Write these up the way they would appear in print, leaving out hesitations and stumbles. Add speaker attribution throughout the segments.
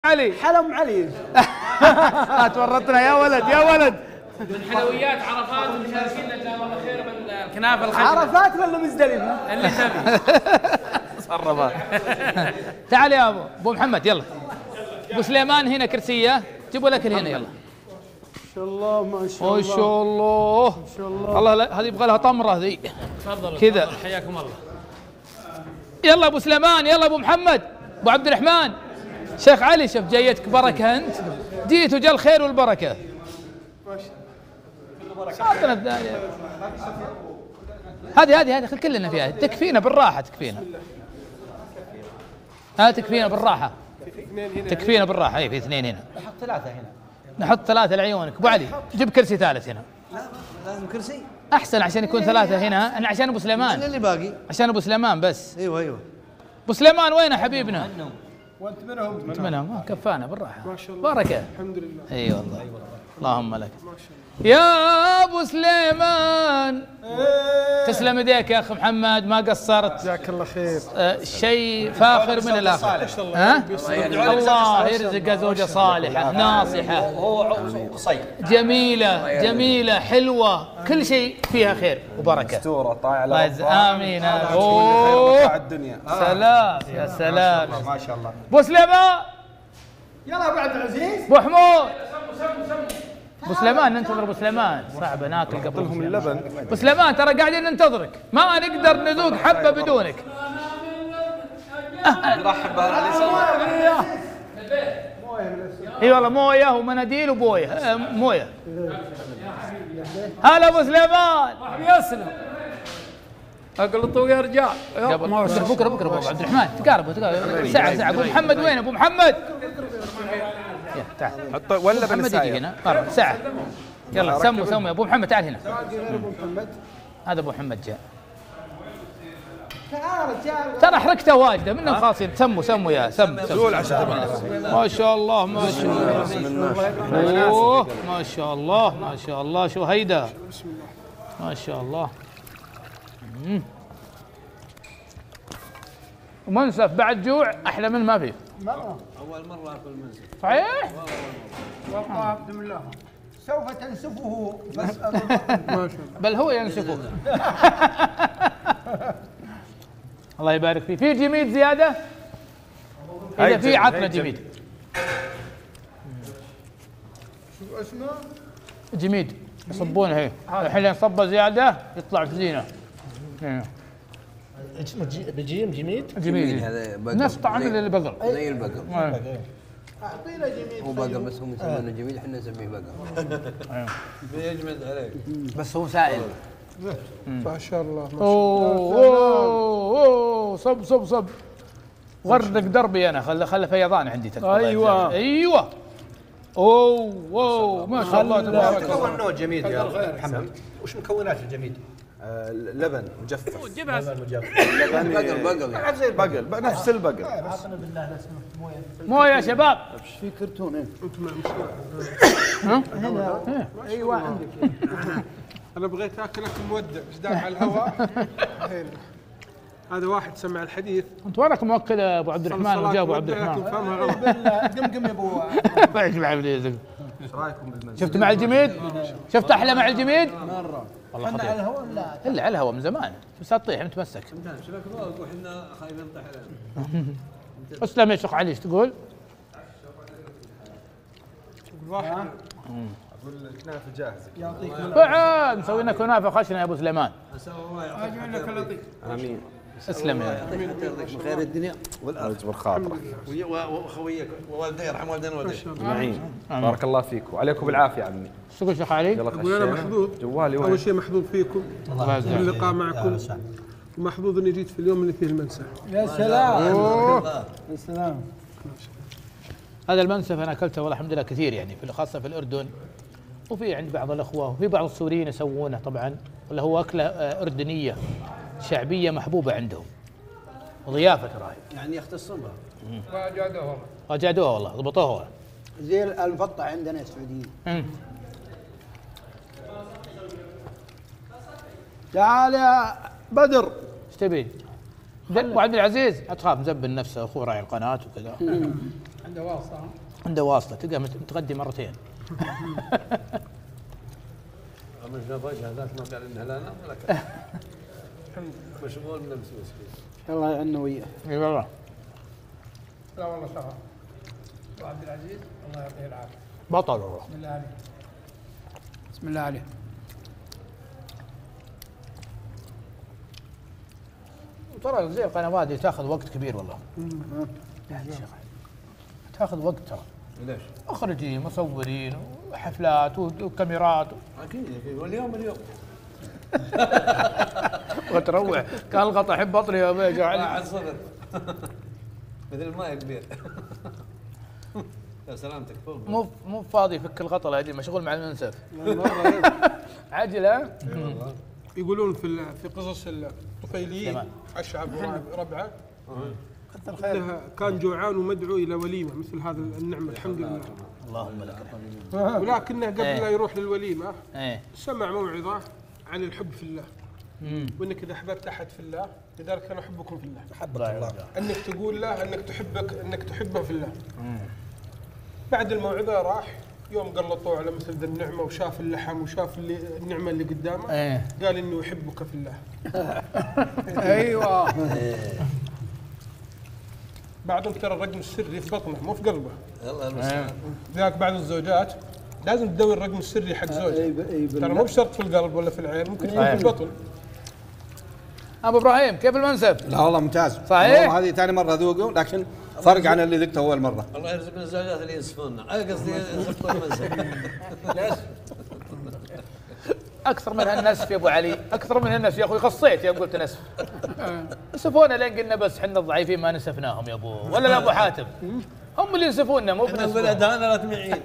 Speaker 1: علي
Speaker 2: حلم علي.
Speaker 1: تورطنا يا ولد يا ولد.
Speaker 3: من حلويات عرفات مشاركينا جزاهم الله خير من الكنافه الخشنه.
Speaker 2: عرفات ولا مزدلفه؟
Speaker 3: اللي تبي.
Speaker 1: صرفها. تعال يا ابو محمد يلا. ابو سليمان هنا كرسيه، جيبوا الاكل هنا يلا.
Speaker 2: ما شاء الله ما شاء الله
Speaker 1: ما شاء الله
Speaker 2: ما شاء الله.
Speaker 1: الله هذه يبغى لها طمره ذي.
Speaker 3: تفضلوا
Speaker 1: كذا.
Speaker 3: حياكم الله.
Speaker 1: يلا ابو سليمان يلا ابو محمد ابو عبد الرحمن. شيخ علي شوف جايتك بركه انت، جيت وجا الخير والبركه. اعطنا الثانيه. هذه خل كلنا فيها، تكفينا بالراحه تكفينا. تكفينا بالراحه. تكفينا بالراحه. اي في اثنين هنا.
Speaker 2: نحط ثلاثة هنا.
Speaker 1: نحط ثلاثه لعيونك. ابو علي جيب كرسي ثالث هنا.
Speaker 2: لا لازم كرسي.
Speaker 1: احسن عشان يكون ثلاثه هنا، انا عشان ابو سليمان.
Speaker 2: اللي باقي.
Speaker 1: عشان ابو سليمان بس.
Speaker 2: ايوه.
Speaker 1: ابو سليمان وين حبيبنا؟
Speaker 2: وانت منهم؟
Speaker 1: انت منهم؟ كفانا بالراحه.
Speaker 2: ما شاء الله.
Speaker 1: بركه.
Speaker 2: الحمد لله.
Speaker 1: اي والله. اللهم لك. ما شاء الله. يا ابو سليمان تسلم يديك يا اخ محمد، ما قصرت.
Speaker 2: جزاك الله خير.
Speaker 1: شيء فاخر من الاخر. ها؟ الله يرزق زوجة صالحة ناصحة
Speaker 2: هو قصير.
Speaker 1: جميلة حلوة، كل شيء فيها خير وبركة.
Speaker 4: مستورة طايعة
Speaker 1: امين. اوه
Speaker 4: الدنيا.
Speaker 1: سلام يا سلام.
Speaker 4: ما شاء الله.
Speaker 1: ابو سليمان
Speaker 2: يلا ابو عبد العزيز.
Speaker 1: ابو حمود. ابو سليمان ننتظر ابو سليمان، صعب ناكل قبل
Speaker 4: لهم اللبن.
Speaker 1: ابو سليمان ترى قاعدين ننتظرك، ما نقدر نذوق حبه بدونك.
Speaker 4: نرحب بهالعريس.
Speaker 1: اي والله مويه ومناديل وبويه. مويه. هلا ابو سليمان.
Speaker 3: يسلم. اقلطوا يا رجال.
Speaker 1: بكره ابو عبد الرحمن تقاربوا ساعه. ابو محمد وين ابو محمد؟ تعال
Speaker 4: حط ولا
Speaker 1: محمد يجي هنا قرب ساعه. يلا سموا يا ابو محمد تعال هنا. هذا ابو محمد جاء. ترى حركته واجده منهم خاصين. سموا يا سم. ما شاء الله ما شاء الله. اوه ما شاء الله ما شاء الله. شو هيدا ما شاء الله. ومنسف بعد جوع احلى من ما فيه.
Speaker 2: اول مرة اكل منسف.
Speaker 1: صحيح؟
Speaker 2: والله عبد الله سوف تنسفه بس.
Speaker 1: بل هو ينسفه. الله يبارك فيه. في جميد زياده؟ اذا في عطنا جميد.
Speaker 2: شو اسمه؟
Speaker 1: جميد يصبونه هي الحين صبه زياده يطلع في زينه.
Speaker 2: اسمه جميد؟
Speaker 1: جميد نفس طعم البقر.
Speaker 5: زي البقر.
Speaker 2: اعطينا جميد.
Speaker 5: هو بقر بس هم يسمونه جميل، احنا نسميه بقر.
Speaker 2: بيجمد عليك.
Speaker 1: بس هو سائل.
Speaker 2: ما شاء الله.
Speaker 1: اوه صب غرق دربي انا. خله فيضان عندي. ايوه اوه ما شاء الله تبارك الله.
Speaker 4: مكون نوع جميد يا محمد. وش مكونات الجميد؟ لبن مجفف.
Speaker 5: بقر
Speaker 4: زي البقر نفس البقر.
Speaker 2: عطنا بالله لا سمحت
Speaker 1: مويه يا شباب.
Speaker 2: في كرتون انتم
Speaker 1: هنا
Speaker 2: ايوه عندك.
Speaker 6: انا بغيت اكل مودع بس داف على الهواء. هذا واحد سمع الحديث.
Speaker 1: انت وينك موكل يا ابو عبد الرحمن وجا ابو عبد الرحمن.
Speaker 6: فهمها غلط.
Speaker 2: قم يا ابو.
Speaker 1: ايش العب ايش
Speaker 4: رايكم بالمنزل؟
Speaker 1: شفت مع الجميد؟ شفت احلى مع الجميد؟
Speaker 2: مره
Speaker 1: والله
Speaker 2: احنا على
Speaker 1: خطير.
Speaker 2: الهواء لا
Speaker 1: الا على الهواء من زمان بس تطيح متمسك.
Speaker 5: واحنا خايفين نطيح علينا.
Speaker 1: اسلم يا شيخ علي. ايش تقول؟
Speaker 6: واحد
Speaker 4: اقول الكنافه جاهزه.
Speaker 2: يعطيك
Speaker 1: بعد مسوي لنا كنافه خشنه يا ابو سليمان.
Speaker 6: اجمل لك اللطيف.
Speaker 4: امين.
Speaker 1: اسلم يا
Speaker 5: من خير الدنيا والارض
Speaker 4: يجبر خاطرك.
Speaker 5: واخويك ووالدي يرحم والدينا والديك.
Speaker 4: معين. بارك الله فيك وعليكم بالعافيه عمي.
Speaker 1: ايش تقول شيخ علي؟
Speaker 4: يلا
Speaker 6: اقول انا محظوظ.
Speaker 4: جوالي
Speaker 6: اول
Speaker 4: وين؟
Speaker 6: شيء محظوظ فيكم باللقاء معكم، ومحظوظ اني جيت في اليوم اللي فيه المنسف.
Speaker 2: يا سلام. يا سلام.
Speaker 1: هذا المنسف انا اكلته والله الحمد لله كثير يعني خاصه في الاردن، وفي عند بعض الاخوه وفي بعض السوريين يسوونه طبعا، ولا هو اكله اردنيه شعبيه محبوبه عندهم وضيافه ترى.
Speaker 2: يعني يختصون بها.
Speaker 1: وجادوها والله ضبطوها
Speaker 2: زي المفطع عندنا السعوديين. تعال يا بدر.
Speaker 1: ايش تبي؟ ابو عبد العزيز لا تخاف مزبن نفسه اخوه راعي القناه وكذا.
Speaker 2: عنده واسطة.
Speaker 1: عنده واسطه تلقاه متغدي مرتين.
Speaker 5: من شاف وجهه ذاك ما قال انها لا نام ولا كذا. مشغول من امس مسكين.
Speaker 2: الله يعيننا وياه.
Speaker 1: اي والله.
Speaker 2: لا والله شغل. ابو عبد العزيز الله يعطيه العافيه.
Speaker 1: بطل والله.
Speaker 2: بسم الله عليه. بسم الله عليه.
Speaker 1: ترى زي القنوات دي تاخذ وقت كبير والله. يا شيخ تاخذ وقت ترى.
Speaker 5: ليش؟
Speaker 1: مخرجين مصورين وحفلات وكاميرات
Speaker 5: اكيد واليوم
Speaker 1: وتروح كان الغطا احب بطني يا بيجا علي.
Speaker 5: واحد صفر مثل الماء كبير. يا سلامتك فوق.
Speaker 1: مو فاضي يفك الغطا الهدي مشغول مع المنسف. عجل ها؟
Speaker 6: يقولون في قصص الطفيليين اشعب ربعه انه كان جوعان ومدعو الى وليمه مثل هذا النعمه الحمد لله.
Speaker 1: اللهم لك الحمد.
Speaker 6: ولكنه قبل لا يروح للوليمه
Speaker 1: ايه
Speaker 6: سمع موعظه عن الحب في الله. وانك اذا احببت احد في الله لذلك انا احبكم في الله.
Speaker 4: حبك الله.
Speaker 6: انك تقول له انك تحبه في الله. بعد الموعظه راح يوم قلطوه على مثل ذا النعمه وشاف اللحم وشاف النعمه اللي قدامه قال اني احبك في الله.
Speaker 2: ايوه.
Speaker 6: بعدهم ترى الرقم السري في بطنه مو في قلبه.
Speaker 5: الله المستعان.
Speaker 6: ذاك بعض الزوجات لازم تدور الرقم السري حق زوجها. ترى مو بشرط في القلب ولا في العين ممكن يكون في البطن.
Speaker 1: ابو ابراهيم كيف المنسف؟
Speaker 4: لا والله ممتاز.
Speaker 1: صحيح؟
Speaker 4: والله هذه ثاني مره ذوقه لكن فرق عن اللي ذقته اول مره.
Speaker 5: الله يرزقنا الزوجات اللي ينسفوننا، قصدي ينسفون المنسف. ليش؟
Speaker 1: اكثر من هالنسف يا ابو علي، اكثر من هالنسف يا اخوي خصيت يوم قلت نسف. نسفونا لين قلنا بس احنا الضعيفين ما نسفناهم يا ابو ولا لا ابو حاتم. هم اللي ينسفونا مو
Speaker 5: احنا نقول
Speaker 1: بنسفونا.
Speaker 5: ادانا لا تميعين.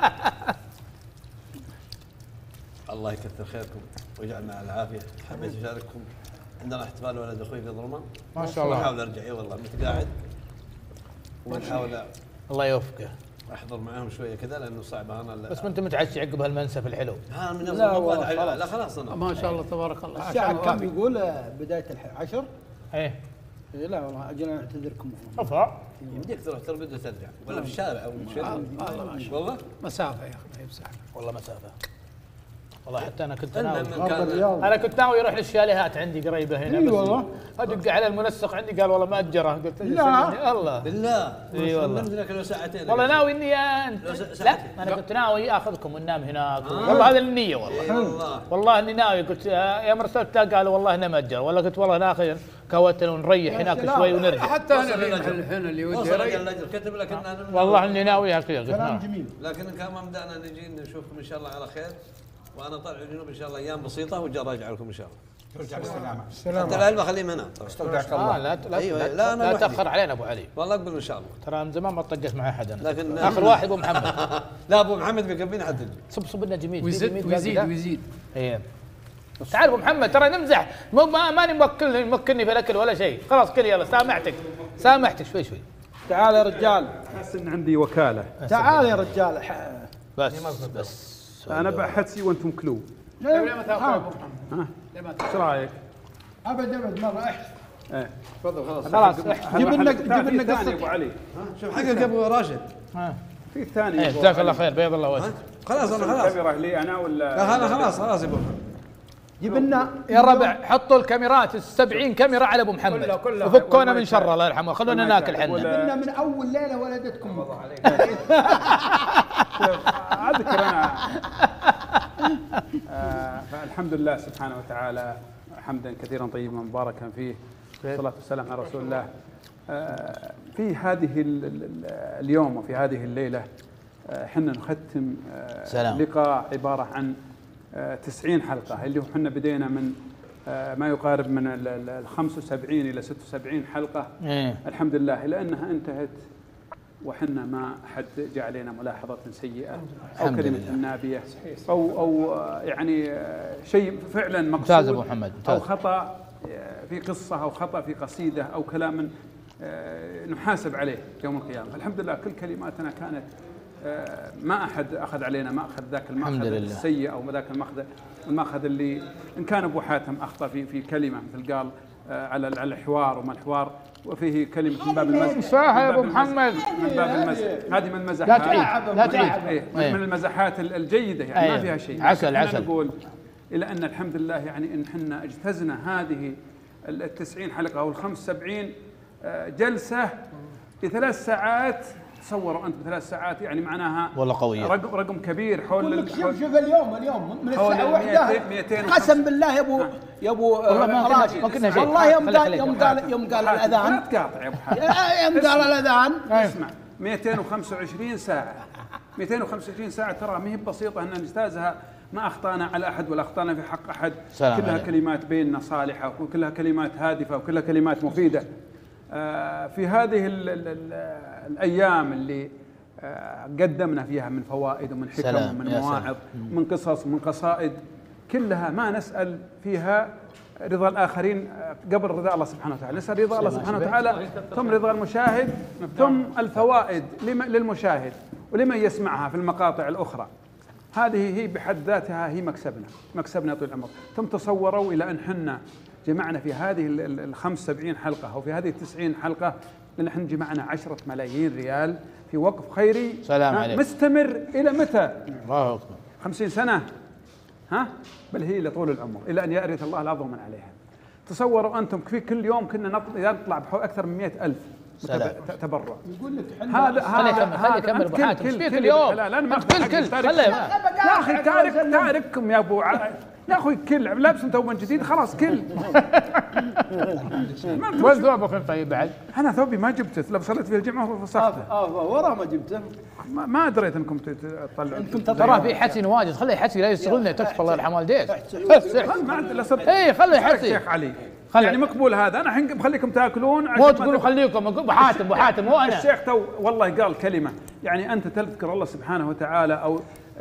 Speaker 5: الله يكثر خيركم ويجعلنا على العافيه. حبيت اشارككم عندنا احتفال ولد اخوي في ظلمه.
Speaker 1: ما شاء الله.
Speaker 5: بحاول ارجع اي والله متقاعد ونحاول
Speaker 1: الله يوفقه.
Speaker 5: احضر معاهم شويه كذا لانه صعب انا
Speaker 1: بس ما انت متعشي عقب هالمنسف الحلو.
Speaker 5: ها من
Speaker 2: لا
Speaker 5: خلاص انا
Speaker 2: ما شاء الله تبارك الله.
Speaker 7: الساعة كم يقول بداية 10؟
Speaker 1: ايه
Speaker 7: لا والله أجل نعتذركم.
Speaker 1: ارفع.
Speaker 5: يمديك تروح تربد وترجع ولا في الشارع او شيء. والله
Speaker 2: مسافه يا اخي ما هي بسهله.
Speaker 1: والله مسافه. والله حتى انا كنت
Speaker 5: المهم
Speaker 1: ناوي
Speaker 5: كان
Speaker 1: انا كنت ناوي اروح للشاليهات عندي قريبه هنا.
Speaker 7: اي
Speaker 1: بس
Speaker 7: والله.
Speaker 1: ادق على المنسق عندي قال والله ما اجره. قلت
Speaker 7: لا.
Speaker 1: الله
Speaker 5: بالله
Speaker 1: اي والله.
Speaker 5: نمت لو ساعتين
Speaker 1: والله ناوي اني لا انا كنت ناوي اخذكم وننام هناك. والله هذا النيه والله.
Speaker 5: والله
Speaker 1: والله اني ناوي قلت يا مرسلت قالوا والله انا مأجر والله قلت والله ناخذ كوتن ونريح هناك شوي ونرجع.
Speaker 2: حتى
Speaker 5: وصل
Speaker 2: انا
Speaker 5: الأجر.
Speaker 2: هنا اللي ودي
Speaker 5: وصل
Speaker 2: أريح.
Speaker 5: الاجر كتب لك ان
Speaker 1: والله اني ناوي كذا قلت
Speaker 7: كلام
Speaker 1: نعم.
Speaker 7: جميل.
Speaker 5: لكن كان ما بدانا نجي نشوفكم ان شاء الله على خير وانا طالع الجنوب ان شاء الله ايام بسيطه وجا راجع لكم ان شاء الله.
Speaker 4: ترجع بالسلامه.
Speaker 5: حتى العلم خليهم هنا
Speaker 4: استودعك الله.
Speaker 1: لا
Speaker 5: أيوة،
Speaker 1: لا
Speaker 5: لا، أنا
Speaker 1: لا
Speaker 5: لوحدي.
Speaker 1: تاخر علينا ابو علي.
Speaker 5: والله اقبل ان شاء الله.
Speaker 1: ترى من زمان ما طقت مع احد انا.
Speaker 5: لكن
Speaker 1: اخر واحد ابو محمد.
Speaker 5: لا ابو محمد بيكفينا حد يجي.
Speaker 1: صب لنا جميل
Speaker 2: ويزيد
Speaker 1: جميل
Speaker 2: ويزيد
Speaker 1: باقي ده.
Speaker 2: ويزيد.
Speaker 1: ايه تعال ابو محمد ترى نمزح ماني ممكنني في الاكل ولا شيء. خلاص كل يلا سامحتك شوي
Speaker 7: تعال يا رجال.
Speaker 8: احس ان عندي وكاله.
Speaker 7: تعال يا رجال.
Speaker 1: بس
Speaker 8: انا بحسي وانتم كلو.
Speaker 2: ليه ما تاخذ ابو محمد؟
Speaker 8: ايش رايك؟
Speaker 7: ابد مره احس.
Speaker 8: ايه
Speaker 5: تفضل خلاص.
Speaker 1: خلاص
Speaker 7: جيب لنا
Speaker 8: ثاني ابو علي.
Speaker 5: شوف حقك ابو راشد.
Speaker 8: في ثاني
Speaker 1: ايه جزاك الله خير بيض الله وجهك.
Speaker 5: خلاص انا خلاص.
Speaker 8: الكاميرا لي انا ولا
Speaker 5: لا انا خلاص يا ابو
Speaker 7: جيب لنا
Speaker 1: يا ربع حطوا الكاميرات 70 كاميرا على ابو محمد وفكونا من شره الله يرحمه خلونا ناكل حنا.
Speaker 7: جيب لنا من اول ليله ولدتكم.
Speaker 8: اذكر انا فالحمد لله سبحانه وتعالى حمدا كثيرا طيبا مباركا فيه والصلاه والسلام على رسول الله. في هذه اليوم وفي هذه الليله حنا نختم لقاء عباره عن 90 حلقه اللي حنا بدينا من ما يقارب من ال 75 الى 76 حلقه. الحمد لله الى انها انتهت وحنا ما حد جاء علينا ملاحظه سيئه او كلمه نابيه او يعني شيء فعلا
Speaker 1: ممتاز ابو
Speaker 8: مقصود
Speaker 1: محمد
Speaker 8: او خطا في قصه او خطا في قصيده او كلام نحاسب عليه يوم القيامه. فالحمد لله كل كلماتنا كانت ما احد اخذ علينا ماخذ ذاك الماخذ السيء او ذاك الماخذ اللي ان كان ابو حاتم اخطا في كلمه مثل قال على الحوار وما الحوار وفيه كلمة من باب المزح.
Speaker 1: صح يا أبو محمد.
Speaker 8: من باب المزح، هذه من المزحات.
Speaker 1: لا تعيد لا تعيد.
Speaker 8: من المزحات الجيدة يعني ما فيها شيء.
Speaker 1: عسل عسل.
Speaker 8: نقول إلى أن الحمد لله يعني إن حنا اجتزنا هذه 90 حلقة أو 75 جلسة ب3 ساعات. تصوروا أنت ب3 ساعات يعني معناها
Speaker 1: والله قوية.
Speaker 8: رقم كبير حول
Speaker 7: شوف اليوم من الساعة 1 قسم بالله يا ابو
Speaker 1: راشد ما كنا شيء.
Speaker 7: والله يوم قال الاذان
Speaker 8: لا تقاطع يا ابو حاتم.
Speaker 7: يوم قال الاذان
Speaker 8: اسمع 225 ساعة ترى ما هي بسيطة أن نجتازها. ما أخطأنا على أحد ولا أخطأنا في حق أحد. كلها عليك. كلمات بيننا صالحة وكلها كلمات هادفة وكلها كلمات مفيدة. في هذه الأيام اللي قدمنا فيها من فوائد ومن حكم ومن مواعظ ومن قصص ومن قصائد كلها ما نسأل فيها رضا الآخرين قبل رضا الله سبحانه وتعالى. نسأل رضا الله سبحانه وتعالى ثم رضا المشاهد ثم الفوائد للمشاهد ولمن يسمعها في المقاطع الأخرى. هذه هي بحد ذاتها هي مكسبنا طول العمر. ثم تصوروا إلى أن حنا جمعنا في هذه 75 حلقة أو في هذه 90 حلقة نحن جمعنا 10 ملايين ريال في وقف خيري.
Speaker 1: سلام عليك.
Speaker 8: مستمر إلى متى؟
Speaker 1: الله أكبر.
Speaker 8: 50 سنة بل هي لطول العمر إلى أن يأرث الله الأرض ومن عليها. تصوروا أنتم في كل يوم كنا نطلع أكثر من 100,000 تبرع.
Speaker 7: يقول لك
Speaker 8: هذا
Speaker 1: خلي يكمل ابو حاتم ايش فيك اليوم؟
Speaker 8: لا ما
Speaker 1: كل
Speaker 8: يا اخي تارككم يا ابو يا اخوي كل لابس ثوب جديد خلاص كل.
Speaker 1: وين ثوبك طيب بعد؟
Speaker 8: انا ثوبي ما جبته لو صليت في الجمعه وفسخته.
Speaker 7: وراه ما جبته.
Speaker 8: ما دريت انكم تطلعون.
Speaker 1: ترى في حسن واجد خليه يحسي لا يشتغلنا تكفى الله يرحم والديك.
Speaker 8: اي
Speaker 1: خليه يحسي
Speaker 8: شيخ علي يعني مقبول هذا. انا الحين بخليكم تاكلون
Speaker 1: مو تقولوا خليكم ابو حاتم مو انا.
Speaker 8: الشيخ تو والله قال كلمه يعني انت تذكر الله سبحانه وتعالى او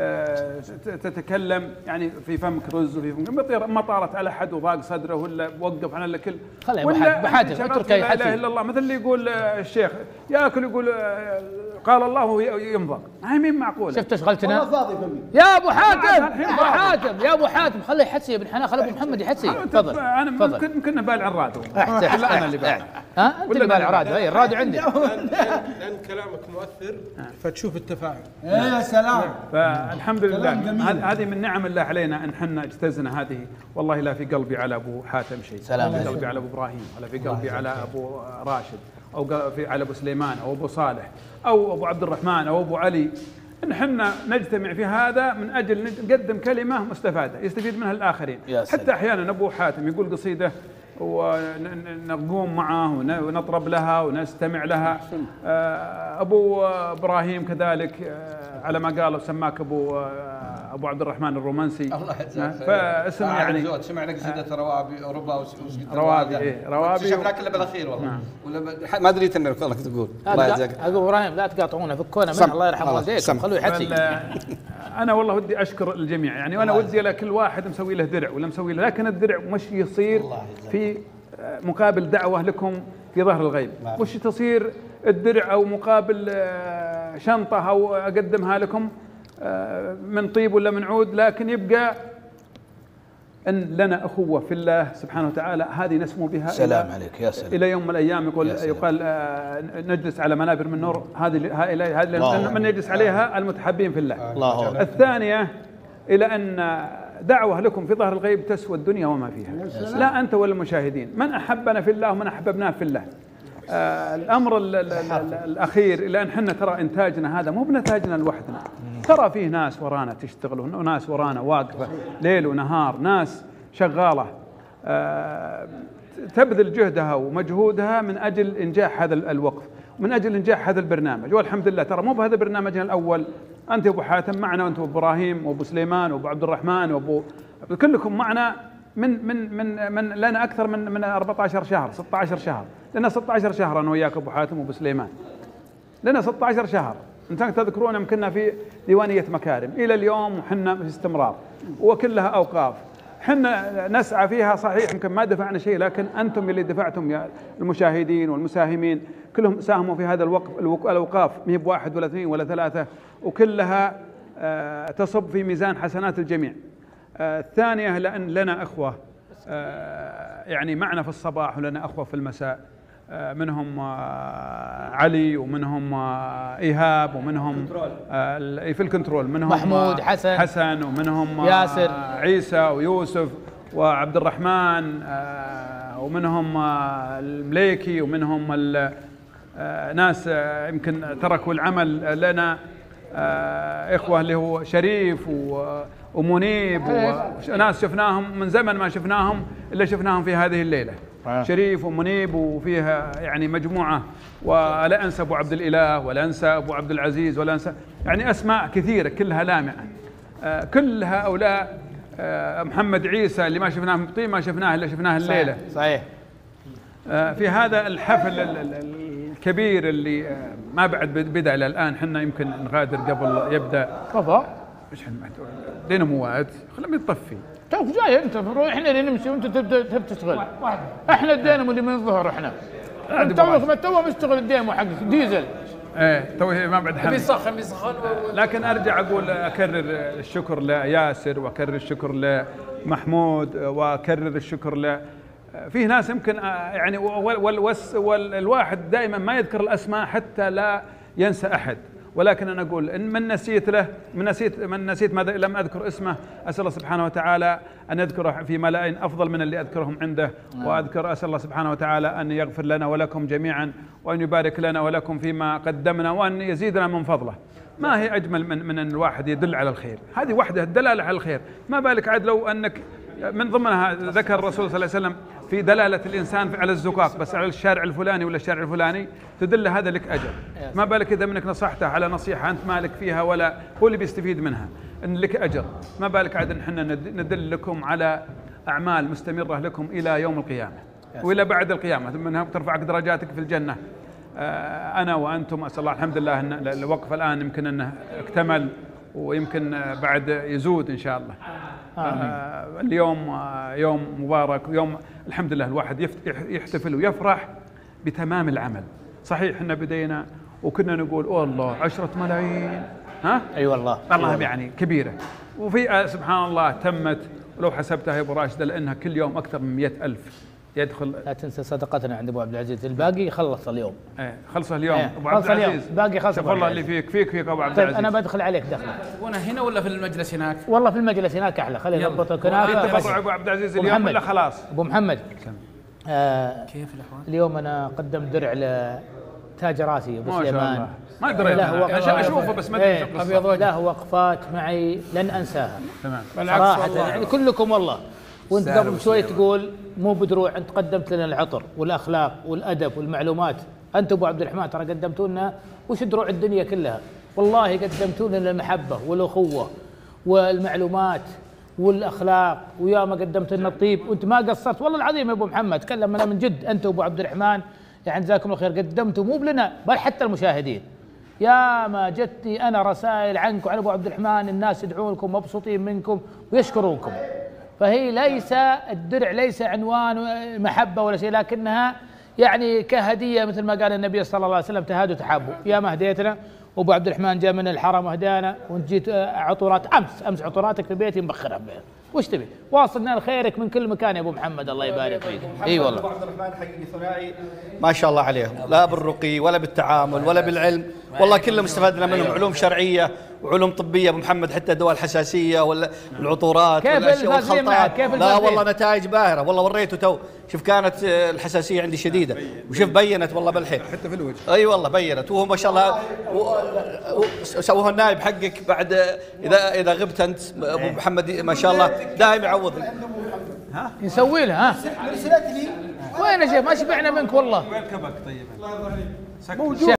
Speaker 8: تتكلم يعني في فمك رز وفي فمك ما طارت على احد وضاق صدره ولا وقف عن الكل.
Speaker 1: خليه ابو حاتم اترك
Speaker 8: لا اله الا الله مثل اللي يقول الشيخ ياكل يقول قال الله وينضغ. هاي مين معقوله؟
Speaker 1: شفت شغلتنا يا ابو حاتم يا ابو حاتم خليه يحسي يا ابن حنان خلي ابو محمد يحسي. تفضل
Speaker 8: انا كنا بالع الرادو. لا انا اللي بالع
Speaker 1: انت اللي بالع الرادو. اي الرادو عندي
Speaker 6: لان كلامك مؤثر فتشوف التفاعل.
Speaker 7: يا سلام.
Speaker 8: فالحمد لله هذه من نعم الله علينا ان حنا اجتزنا هذه. والله لا في قلبي على ابو حاتم شيء.
Speaker 1: سلام.
Speaker 8: في قلبي على ابو ابراهيم ولا في قلبي على ابو راشد او على ابو سليمان او ابو صالح او ابو عبد الرحمن او ابو علي. ان حنا نجتمع في هذا من اجل نقدم كلمه مستفاده يستفيد منها الاخرين. حتى احيانا ابو حاتم يقول قصيده ونقوم معه ونطرب لها ونستمع لها. ابو ابراهيم كذلك على ما قالوا سماك ابو عبد الرحمن الرومانسي. فاسم يعني
Speaker 4: سمعنا قصيده روابي
Speaker 8: روابي
Speaker 4: شفناك الا بالاخير والله. ولا ما دريت انك تقول. الله يجزاك.
Speaker 1: ابو ابراهيم لا تقاطعونا فكونا منه الله يرحم والديكم خلوه يحسي.
Speaker 8: انا والله ودي اشكر الجميع يعني وانا ودي لكل واحد مسوي له درع ولا مسوي له لكن الدرع مش يصير في مقابل دعوه لكم في ظهر الغيب. وش تصير الدرع او مقابل شنطه او اقدمها لكم من طيب ولا من عود لكن يبقى ان لنا اخوه في الله سبحانه وتعالى. هذه نسمو بها
Speaker 1: سلام عليك يا سلام.
Speaker 8: الى يوم من الايام يقال نجلس على منابر من نور. هذه من يجلس عليها المتحبين في الله.
Speaker 1: الله.
Speaker 8: الثانيه الى ان دعوه لكم في ظهر الغيب تسوى الدنيا وما فيها. لا انت ولا المشاهدين من احبنا في الله ومن احببناه في الله. الامر الاخير الى ان حنا ترى انتاجنا هذا مو بنتاجنا لوحدنا. ترى فيه ناس ورانا تشتغل وناس ورانا واقفه ليل ونهار. ناس شغاله تبذل جهدها ومجهودها من اجل انجاح هذا الوقف من اجل انجاح هذا البرنامج. والحمد لله ترى مو بهذا برنامجنا الاول. انت ابو حاتم معنا وانت ابو ابراهيم وابو سليمان وابو عبد الرحمن وابو كلكم معنا من لنا اكثر من 14 شهر 16 شهر. لنا 16 شهر انا وياك ابو حاتم وابو سليمان. لنا 16 شهر. انتم تذكرون يمكننا في ديوانيه مكارم الى اليوم وحنا في استمرار وكلها اوقاف. حنا نسعى فيها صحيح يمكن ما دفعنا شيء لكن انتم اللي دفعتم يا المشاهدين والمساهمين كلهم ساهموا في هذا الاوقاف. ما هي بواحد ولا اثنين ولا ثلاثه وكلها تصب في ميزان حسنات الجميع. الثانيه لان لنا اخوه يعني معنا في الصباح ولنا اخوه في المساء. منهم علي، ومنهم ايهاب، ومنهم في الكنترول منهم
Speaker 1: محمود
Speaker 8: حسن، ومنهم
Speaker 1: ياسر
Speaker 8: عيسى ويوسف وعبد الرحمن، ومنهم المليكي، ومنهم ناس يمكن تركوا العمل لنا، إخوة اللي هو شريف ومنيب، وناس شفناهم من زمن ما شفناهم إلا شفناهم في هذه الليلة. شريف ومنيب، وفيها يعني مجموعة، ولا أنسى أبو عبد الإله، ولا أنسى أبو عبد العزيز، ولا أنسى يعني أسماء كثيرة كلها لامعة. كل هؤلاء، محمد عيسى اللي ما شفناه من طين ما شفناه إلا شفناه الليلة.
Speaker 1: صحيح.
Speaker 8: في هذا الحفل الكبير اللي ما بعد بدأ إلى الآن، حنا يمكن نغادر قبل يبدأ.
Speaker 1: تفضل.
Speaker 8: ايش دينا مواد، خلينا نطفي.
Speaker 1: تو جاي انت، احنا اللي نمشي وانت تبدا تشتغل. احنا الدينامو اللي من الظهر، احنا تو مشتغل الدينامو حقك ديزل.
Speaker 8: ايه تو ما بعد حمل
Speaker 3: بيسخن.
Speaker 8: لكن ارجع اقول اكرر الشكر لياسر، واكرر الشكر لمحمود، واكرر الشكر ل فيه ناس يمكن يعني والواحد دائما ما يذكر الاسماء حتى لا ينسى احد، ولكن انا اقول ان من نسيت ماذا لم اذكر اسمه، اسال الله سبحانه وتعالى ان يذكره في ملائين افضل من اللي اذكرهم عنده، اسال الله سبحانه وتعالى ان يغفر لنا ولكم جميعا، وان يبارك لنا ولكم فيما قدمنا، وان يزيدنا من فضله. ما هي اجمل من ان الواحد يدل على الخير، هذه وحده الدلاله على الخير، ما بالك عاد لو انك من ضمنها ذكر الرسول صلى الله عليه وسلم في دلالة الإنسان على الزقاق، بس على الشارع الفلاني ولا الشارع الفلاني تدل هذا لك أجر. ما بالك إذا منك نصحته على نصيحة أنت مالك فيها ولا هو اللي بيستفيد منها، إن لك أجر. ما بالك عاد نحن ندل لكم على أعمال مستمرة لكم إلى يوم القيامة وإلى بعد القيامة، منها ترفعك درجاتك في الجنة. أنا وأنتم أسأل الله الحمد لله أن الوقف الآن يمكن أنه اكتمل، ويمكن بعد يزود إن شاء الله. اليوم يوم مبارك، يوم الحمد لله الواحد يحتفل ويفرح بتمام العمل. صحيح احنا بدينا وكنا نقول والله 10 ملايين، ها؟
Speaker 1: اي والله
Speaker 8: يعني كبيرة، وفي سبحان الله تمت، ولو حسبتها يا ابو راشد لانها كل يوم اكثر من 100,000 يدخل.
Speaker 1: لا تنسى صدقتنا عند ابو عبد العزيز، الباقي خلص اليوم.
Speaker 8: خلصه اليوم.
Speaker 1: ابو عبد العزيز باقي خلص.
Speaker 8: شوف الله اللي فيك ابو عبد العزيز.
Speaker 1: انا بدخل عليك دخله.
Speaker 3: تبغونه هنا ولا في المجلس هناك؟
Speaker 1: والله في المجلس هناك احلى، خلينا نضبط الكنافه.
Speaker 8: تفضل ابو عبد العزيز اليوم ولا خلاص؟
Speaker 1: ابو محمد
Speaker 3: كيف الاحوال؟
Speaker 1: اليوم انا قدمت درع لتاج راسي ابو سليمان.
Speaker 8: ما ادري عشان اشوفه بس ما ادري شو القصه.
Speaker 1: له وقفات معي لن انساها.
Speaker 8: تمام.
Speaker 1: صراحه يعني كلكم والله. وانت قبل شوي تقول مو بدروع، انت قدمت لنا العطر والاخلاق والادب والمعلومات. انت ابو عبد الرحمن ترى قدمتوا لنا وش دروع الدنيا كلها، والله قدمتوا لنا المحبه والاخوه والمعلومات والاخلاق، ويا ما قدمت لنا الطيب، وانت ما قصرت والله العظيم يا ابو محمد. تكلم انا من جد، انت وابو عبد الرحمن يعني جزاكم الله خير، قدمتوا مو لنا بل حتى المشاهدين. يا ما جتني انا رسائل عنكم عن ابو عبد الرحمن، الناس يدعون لكم مبسوطين منكم ويشكرونكم. فهي ليس الدرع ليس عنوان محبه ولا شيء، لكنها يعني كهديه مثل ما قال النبي صلى الله عليه وسلم تهادوا تحابوا. يا ما هديتنا، وابو عبد الرحمن جاء من الحرم وهدانا، وانت جيت عطورات امس عطوراتك في بيتي مبخرها ببيت. وش تبي؟ واصلنا لخيرك من كل مكان يا ابو محمد، الله يبارك فيك. اي والله
Speaker 9: ابو عبد الرحمن حقيقي ثنائي ما شاء الله عليهم، لا بالرقي ولا بالتعامل ولا بالعلم، والله كلهم استفدنا منهم، علوم شرعيه وعلوم طبيه ابو محمد، حتى دواء الحساسيه ولا العطورات والاشياء والخلطات. لا والله نتائج باهره، والله وريته تو. شوف كانت الحساسيه عندي شديده، وشوف بينت والله بالحين
Speaker 4: حتى في الوجه.
Speaker 9: اي والله بينت، وهو ما شاء الله سووه النائب حقك بعد اذا غبت انت ابو محمد ما شاء الله دائما يعوضني.
Speaker 1: ها نسوي له ها وين يا شيخ؟ ما شبعنا منك والله.
Speaker 8: وين كبك طيب؟
Speaker 1: موجود.